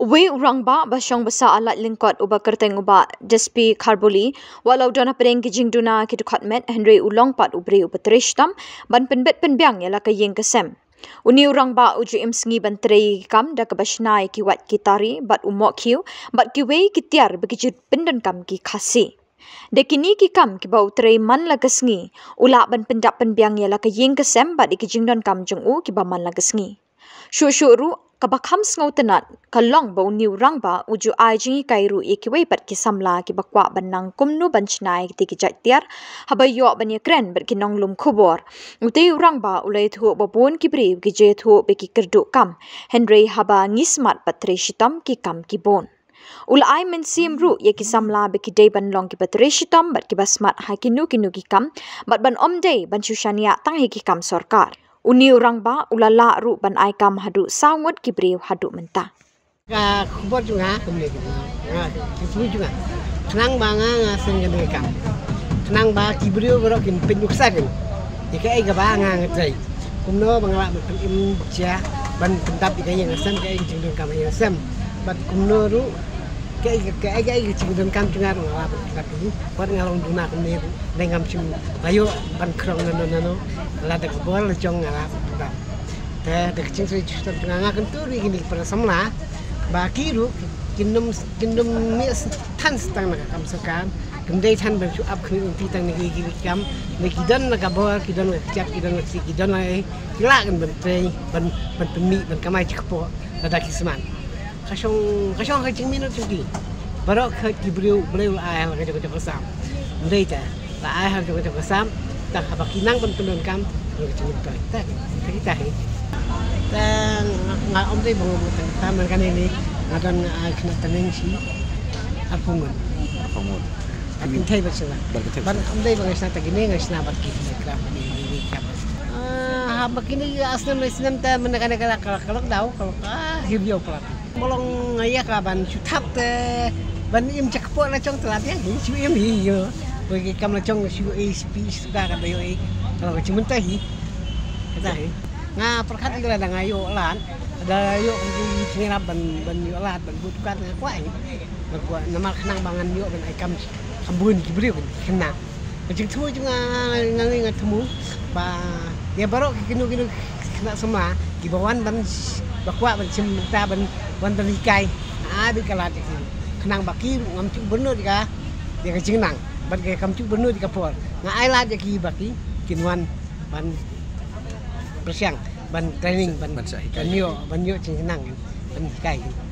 We rangba basyong basa alat lingkot uba kerteng uba Dispi Kharbuli walau dona Hapdeng Jjng Duna ki Dkhot met Henry ulong pat ubri upatrishtam ban penbet penbyang yala ka Jjng kesem. Uni rangba uju imsngi ban trei kam da kabashnai ki wat kitari bat umok kiu bat ki wei kitiar bagi pendan kam ki khasi. Dekini ki kam ki bau trei man lagasngi ula ban Pyndap penbyang yala ka Jjng kesem bat ki Jjng don kam jung ki ba man lagasngi. Shu kabakham ngau tenat kalong bau niu rangba uju Jjng kairu ikiwei pat ki samla ki bakwa banang kumnu banchnai ti ki jatiar habayo banya kren ber ki nonglum khubor utei rangba ulai thu babon ki bri ki je thu be ki kerdu kam Henry haba ngismat patre shitam ki kam ki bon ulai men sim ru ye ki samla be ki dei ban long ki patre shitam bat ki basmat ha ki nu ki kam bat ban omdei ban shushania tang he ki kam sarkar. Uni rangba ulala ru ban ai kam hadu sangut ki briu hadu menta. Ka khubor juga kumne ki. Ki juga. Tenang banga sengen kam. Tenang ba ki briu bro kin penyuk sakin. Ika ai ga banga ngai. Kumno bangla ben im bukja ban Pyndap ika yang asam ka Jjng kam yang asam. Bat kumno ru cái Jjng don kam tungar ngala Pyndap ini. Bat ngalong Duna kumne dengam chung ayo ban krong nano la de bol Jjng ngala Pyndap. Te Jjng sui chutam tengah kan tu ri gini pada samla ba kiru kinum mi tan stang na kam sakan kendai tan ban chu up khni ti tang ni gi kam ni kidan na ka bol kidan na chat kidan na kila kan ban trei ban mi ban kamai chikpo da kisman kasong ka Jjng minut chuki barok ka kibriu bleu ai ha ka pasam ndai ta la ai ha ka pasam ta ba kinang ban pendon kam Jjng ta kita dan nggak om deh bangun taman kan ini akan kena tenang sih apungun akan thay bersama ban om deh bangun sana gini nggak sana bagi kerap ini kam begini asal Islam ta menekan kalau tahu kalau hibyo pelak molong ngaya kaban sutap te ban im cakpo la cong telat ya ni cu im hiyo bagi kam la cong su SP suka ka bayo kalau cuma tahi kata nga perkat ila da ngayo lan ada yo di sini ban yo lat ban butukan kwai berkuat nama kenang bangan yo ban ai kam kambun kibriu kena Jjng thu juga ngali ngatemu ba ya barok kinu kena semua ki bawan ban bakwa ban cimta ban tanikai bi kalat kenang baki ngam cu bener ka dia ka Jjng ban ka kam cu bener ka por nga ai lat ki baki kinwan ban bersiang ban training ban yo Jjng ban kai